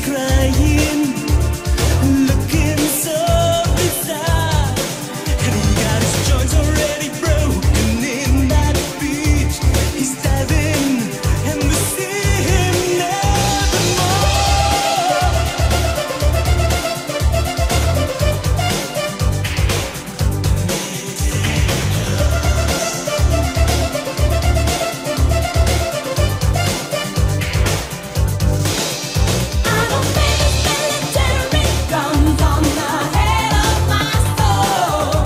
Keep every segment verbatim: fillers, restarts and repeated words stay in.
crying, looking so bizarre. And he got his joints already broken in that beach. He's diving, and we see him nevermore. I don't think military guns on the head of my soul.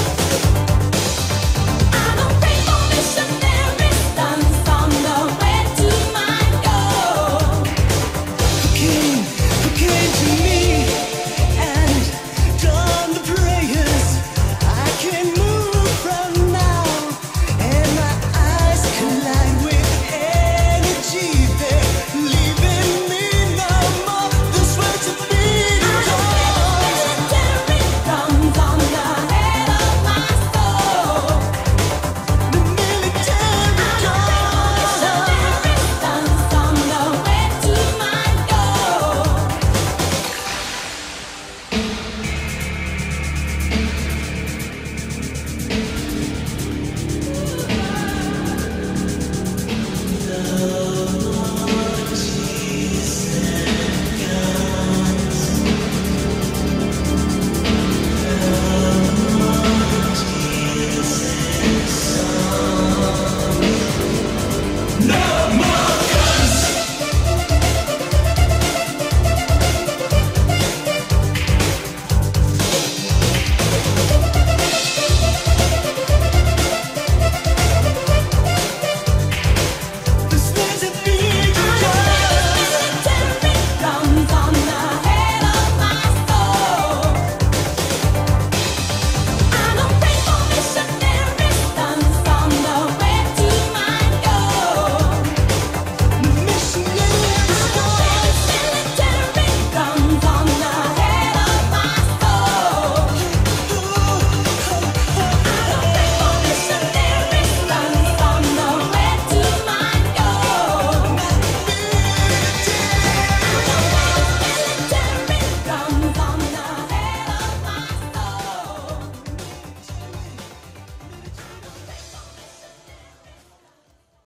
I don't pray for missionary stunts on the way to my goal. Who came, who came to me and done the prayers? I can move from now, and my eyes collide with energy. They're leaving me no more. This world's a beating heart. Military guns on the head of my soul. The military guns. Missionary stunts on the way to my goal. Love.